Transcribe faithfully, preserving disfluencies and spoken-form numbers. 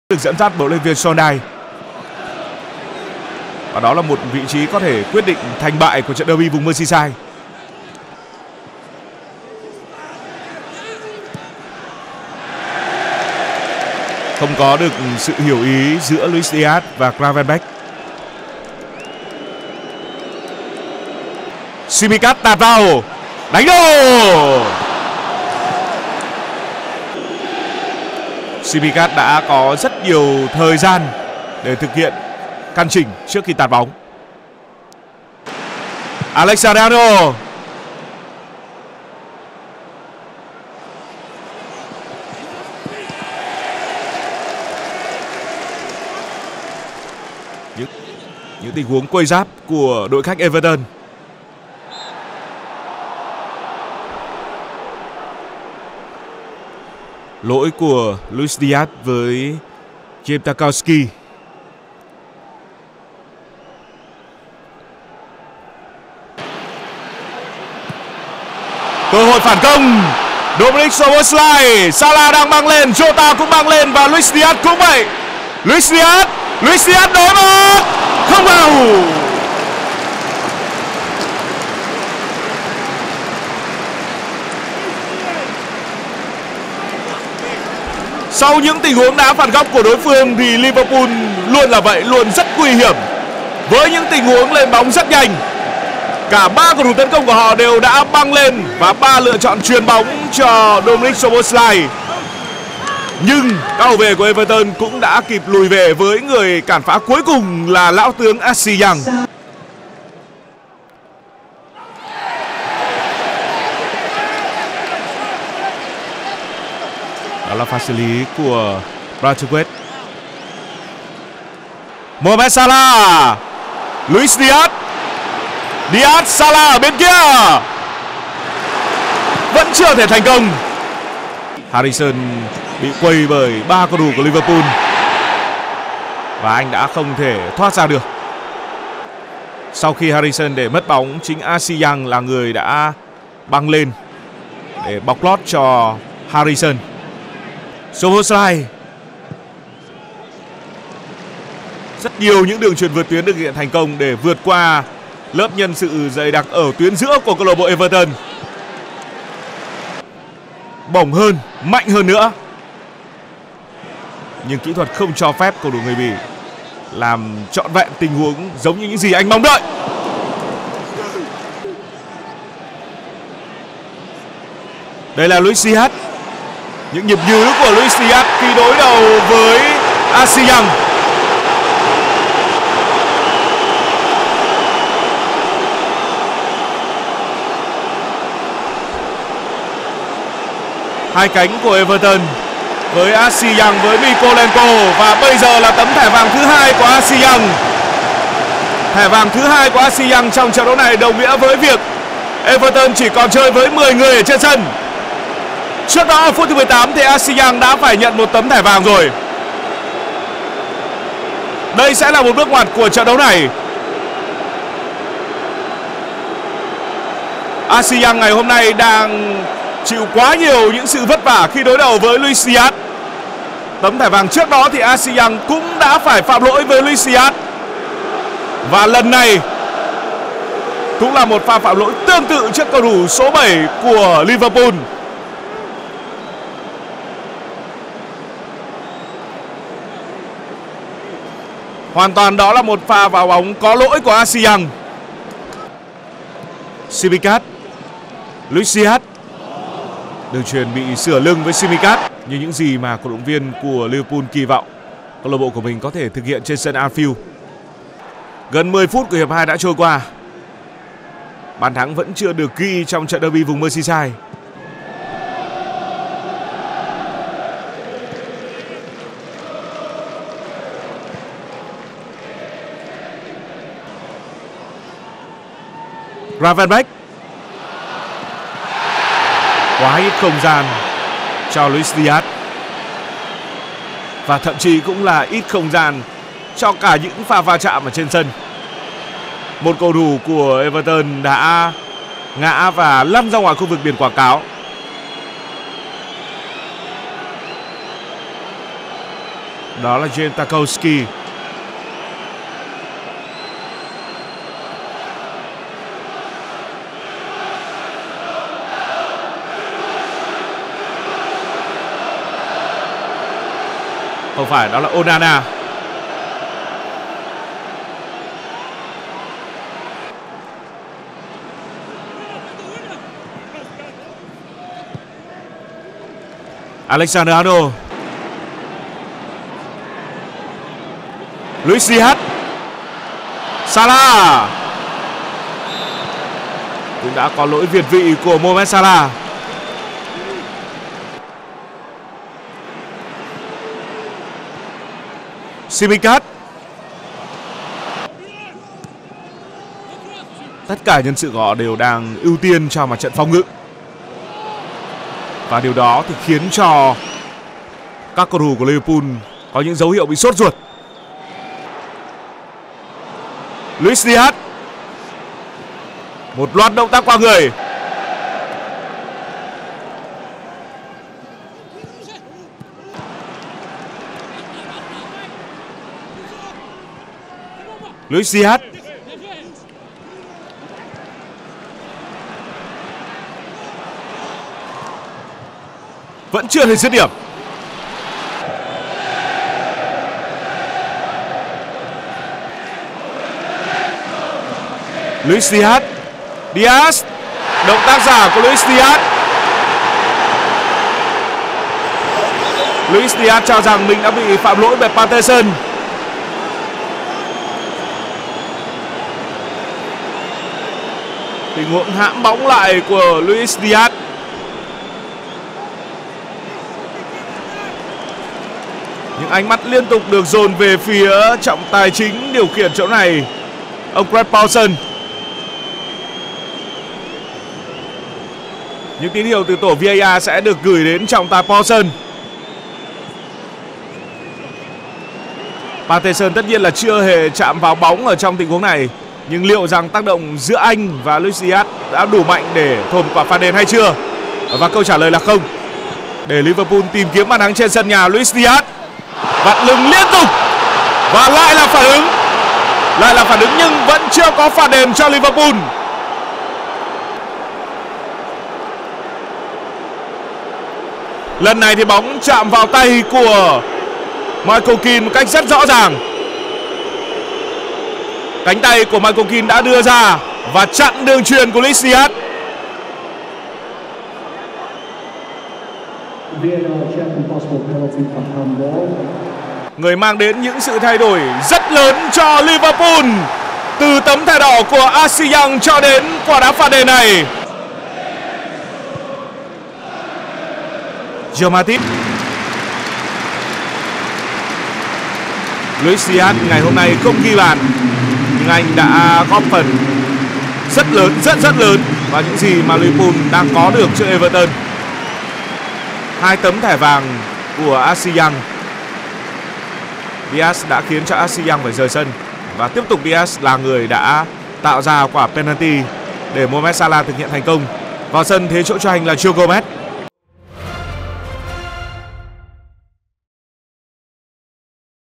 được dẫn dắt bởi huấn luyện viên Sondai. Và đó là một vị trí có thể quyết định thành bại của trận derby vùng Merseyside. Không có được sự hiểu ý giữa Luis Diaz và Gravenberch. Tsimikas tạt vào, đánh đầu. Tsimikas đã có rất nhiều thời gian để thực hiện căn chỉnh trước khi tạt bóng. Alexandro. Những, những tình huống quây giáp của đội khách Everton. Lỗi của Luis Diaz với James Tarkowski. Cơ hội phản công. Dominic Szoboszlai. Salah đang băng lên, Jota cũng băng lên và Luis Diaz cũng vậy. Luis Diaz, Luis Diaz đối một, không vào. Sau những tình huống đá phạt góc của đối phương thì Liverpool luôn là vậy, luôn rất nguy hiểm với những tình huống lên bóng rất nhanh. Cả ba cầu thủ tấn công của họ đều đã băng lên và ba lựa chọn chuyền bóng cho Dominic Szoboszlai. Nhưng các hậu vệ của Everton cũng đã kịp lùi về với người cản phá cuối cùng là lão tướng Ashley Young. Đó là pha xử lý của Braithwaite. Mohamed Salah, Luis Diaz, Diaz, Salah ở bên kia vẫn chưa thể thành công. Harrison bị quây bởi ba cầu thủ của Liverpool và anh đã không thể thoát ra được. Sau khi Harrison để mất bóng, chính Ashley Young là người đã băng lên để bọc lót cho Harrison. Szoboszlai. Rất nhiều những đường chuyền vượt tuyến được thực hiện thành công để vượt qua lớp nhân sự dày đặc ở tuyến giữa của câu lạc bộ Everton. Bổng hơn, mạnh hơn nữa. Nhưng kỹ thuật không cho phép cầu thủ người Bỉ làm trọn vẹn tình huống giống như những gì anh mong đợi. Đây là Luis Diaz. Những nhịp nhứ của Luis Diaz khi đối đầu với Ashley Young. Hai cánh của Everton với Ashley Young với Mykolenko, và bây giờ là tấm thẻ vàng thứ hai của Ashley Young. Thẻ vàng thứ hai của Ashley Young trong trận đấu này đồng nghĩa với việc Everton chỉ còn chơi với mười người ở trên sân. Trước đó ở phút thứ mười tám thì Ashley Young đã phải nhận một tấm thẻ vàng rồi. Đây sẽ là một bước ngoặt của trận đấu này. Ashley Young ngày hôm nay đang chịu quá nhiều những sự vất vả khi đối đầu với Luis Diaz. Tấm thẻ vàng trước đó thì Ashley Young cũng đã phải phạm lỗi với Luis Diaz. Và lần này cũng là một pha phạm lỗi tương tự trước cầu thủ số bảy của Liverpool. Hoàn toàn đó là một pha vào bóng có lỗi của Ashley Young. Tsimikas, Luis Diaz. Đường chuyền bị sửa lưng với Tsimikas như những gì mà cổ động viên của Liverpool kỳ vọng câu lạc bộ của mình có thể thực hiện trên sân Anfield. Gần mười phút của hiệp hai đã trôi qua. Bàn thắng vẫn chưa được ghi trong trận derby vùng Merseyside. Gravenberch. Quá ít không gian cho Luis Diaz. Và thậm chí cũng là ít không gian cho cả những pha va chạm ở trên sân. Một cầu thủ của Everton đã ngã và lăn ra ngoài khu vực biển quảng cáo. Đó là James Tarkowski. Không phải, đó là Onana. Alexander Arnold. Luis Diaz. Salah. Cũng đã có lỗi việt vị của Mohamed Salah. Simicat. Tất cả nhân sự của họ đều đang ưu tiên cho mặt trận phòng ngự. Và điều đó thì khiến cho các cầu thủ của Liverpool có những dấu hiệu bị sốt ruột. Luis Diaz. Một loạt động tác qua người. Luis Diaz. Vẫn chưa thể dứt điểm. Luis Diaz. Diaz. Động tác giả của Luis Diaz. Luis Diaz cho rằng mình đã bị phạm lỗi bởi Patterson. Tình huống hãm bóng lại của Luis Diaz. Những ánh mắt liên tục được dồn về phía trọng tài chính điều khiển chỗ này, ông Craig Pawson. Những tín hiệu từ tổ vê a rờ sẽ được gửi đến trọng tài Pawson. Patterson tất nhiên là chưa hề chạm vào bóng ở trong tình huống này, nhưng liệu rằng tác động giữa anh và Luis Diaz đã đủ mạnh để thổi quả phạt đền hay chưa? Và câu trả lời là không. Để Liverpool tìm kiếm bàn thắng trên sân nhà, Luis Diaz vặn lưng liên tục và lại là phản ứng, lại là phản ứng nhưng vẫn chưa có phạt đền cho Liverpool. Lần này thì bóng chạm vào tay của Michael Keane một cách rất rõ ràng. Cánh tay của Michael Keane đã đưa ra và chặn đường chuyền của Luis Diaz. Người mang đến những sự thay đổi rất lớn cho Liverpool, từ tấm thẻ đỏ của Ashley Young cho đến quả đá phạt đền này. Joe Matip. Luis Diaz ngày hôm nay không ghi bàn, nhưng anh đã góp phần rất lớn, rất rất lớn vào những gì mà Liverpool đang có được trước Everton. Hai tấm thẻ vàng của Ashley Young. Diaz đã khiến cho Ashley Young phải rời sân, và tiếp tục Diaz là người đã tạo ra quả penalty để Mohamed Salah thực hiện thành công. Vào sân thế chỗ cho anh là Joe Gomez.